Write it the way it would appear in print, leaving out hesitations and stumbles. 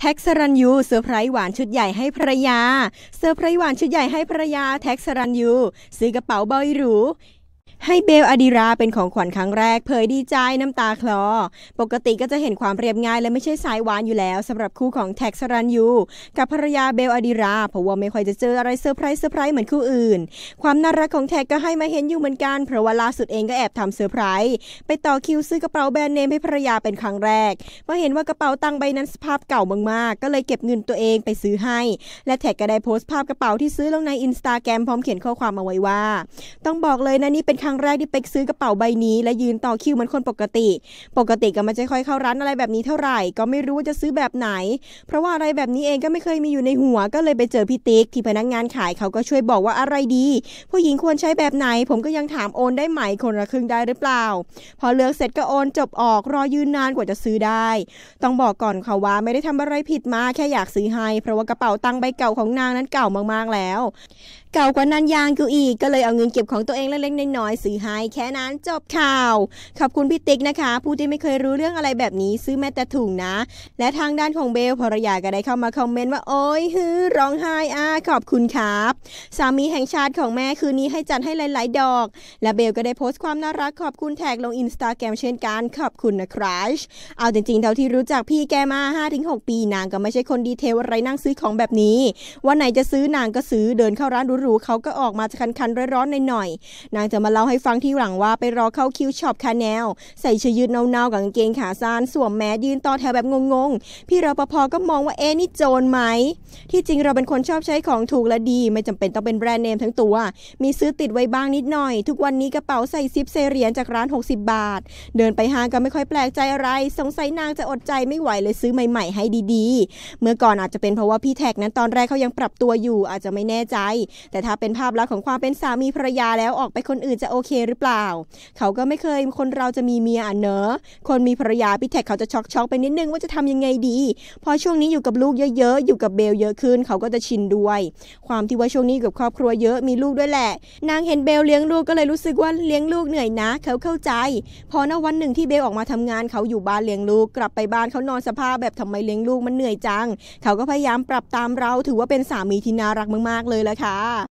แท็ก สรัญยูเซอร์ไพรส์หวานชุดใหญ่ให้ภรรยาเซอร์ไพรส์หวานชุดใหญ่ให้ภรรยาแท็ก สรัญยูซื้อกระเป๋าใบหรูให้เบลอดิราเป็นของขวัญครั้งแรกเผยดีใจน้ำตาคลอปกติก็จะเห็นความเรียบง่ายและไม่ใช่สายหวานอยู่แล้วสำหรับคู่ของแท็ก สรัญยูกับภรรยาเบลอดิราเพราะว่าไม่ค่อยจะเจออะไรเซอร์ไพรส์เหมือนคู่อื่นความน่ารักของแท็กก็ให้มาเห็นอยู่เหมือนกันเพราะว่าล่าสุดเองก็แอบทำเซอร์ไพรส์ไปต่อคิวซื้อกระเป๋าแบรนด์เนมให้ภรรยาเป็นครั้งแรกเพราะเห็นว่ากระเป๋าตังค์ใบนั้นสภาพเก่ามากๆก็เลยเก็บเงินตัวเองไปซื้อให้และแท็กก็ได้โพสต์ภาพกระเป๋าที่ซื้อลงใน Instagram พร้อมเขียนข้อความเอาไว้ว่าต้องบอกเลยนะนี่เป็นครั้งแรกที่เป็กซื้อกระเป๋าใบนี้และยืนต่อคิวเหมือนคนปกติก็ไม่ค่อยเข้าร้านอะไรแบบนี้เท่าไหร่ก็ไม่รู้ว่าจะซื้อแบบไหนเพราะว่าอะไรแบบนี้เองก็ไม่เคยมีอยู่ในหัวก็เลยไปเจอพี่ติ๊กที่พนักงานขายเขาก็ช่วยบอกว่าอะไรดีผู้หญิงควรใช้แบบไหนผมก็ยังถามโอนได้ไหมคนละครึ่งได้หรือเปล่าพอเลือกเสร็จก็โอนจบออกรอยืนนานกว่าจะซื้อได้ต้องบอกก่อนค่ะว่าไม่ได้ทำอะไรผิดมาแค่อยากซื้อให้เพราะว่ากระเป๋าตังค์ใบเก่าของนางนั้นเก่ามากๆแล้วเก่ากว่านั้นยางกูอีกก็เลยเอาเงินเก็บของตัวเองเล็กๆน้อยๆซื้อให้แค่นั้นจบข่าวขอบคุณพี่ติ๊กนะคะผู้ที่ไม่เคยรู้เรื่องอะไรแบบนี้ซื้อแม้แต่ถุงนะและทางด้านของเบลภรรยาก็ได้เข้ามาคอมเมนต์ว่าโอ๊ยร้องไห้ขอบคุณครับสามีแห่งชาติของแม่คืนนี้ให้จัดให้หลายๆดอกและเบลก็ได้โพสต์ความน่ารักขอบคุณแท็กลง Instagram เช่นกันขอบคุณนะครัชเอาจริงๆเท่าที่รู้จักพี่แกมา 5-6 ปีนางก็ไม่ใช่คนดีเทลอะไรนั่งซื้อของแบบนี้วันไหนจะซื้อนางก็ซื้อเดินเข้าร้านหรูๆเขาก็ออกมาคันๆร้อนๆหน่อยๆนางจะมาเล่าให้ฟังที่หลังว่าไปรอเข้าคิวช็อปคาแนลใส่เสื้อยืดเนาๆกับกางเกงขาสั้นสวมแมสยืนต่อแถวแบบงงๆพี่รปภก็มองว่านี่โจรไหมที่จริงเราเป็นคนชอบใช้ของถูกและดีไม่จำเป็นต้องเป็นแบรนด์เนมทั้งตัวมีซื้อติดไว้บ้างนิดหน่อยทุกวันนี้กระเป๋าใส่ซิปเซเหรียญจากร้าน60 บาทเดินไปห้างก็ไม่ค่อยแปลกใจอะไรสงสัยนางจะอดใจไม่ไหวเลยซื้อใหม่ๆให้ดีๆเมื่อก่อนอาจจะเป็นเพราะว่าพี่แท็กนั้นตอนแรกเขายังปรับตัวอยู่อาจจะไม่แน่ใจแต่ถ้าเป็นภาพลักษณ์ของความเป็นสามีภรรยาแล้วออกไปคนอื่นจะโอเคหรือเปล่าเขาก็ไม่เคยคนเราจะมีเมียเนอะคนมีภรรยาพี่แท็กเขาจะช็อกไปนิดนึงว่าจะทำยังไงดีพอช่วงนี้อยู่กับลูกเยอะๆอยู่กับเบลเยอะขึ้นเขาก็จะชินด้วยความที่ว่าช่วงนี้กับครอบครัวเยอะมีลูกด้วยแหละนางเห็นเบลเลี้ยงลูกก็เลยรู้สึกว่าเลี้ยงลูกเหนื่อยนะเขาเข้าใจพอณวันหนึ่งที่เบลออกมาทำงานเขาอยู่บ้านเลี้ยงลูกกลับไปบ้านเขานอนสภาพแบบทำไมเลี้ยงลูกมันเหนื่อยจังเขาก็พยายามปรับตามเราถือว่าเป็นสามีที่น่ารักมากๆเลยละค่ะ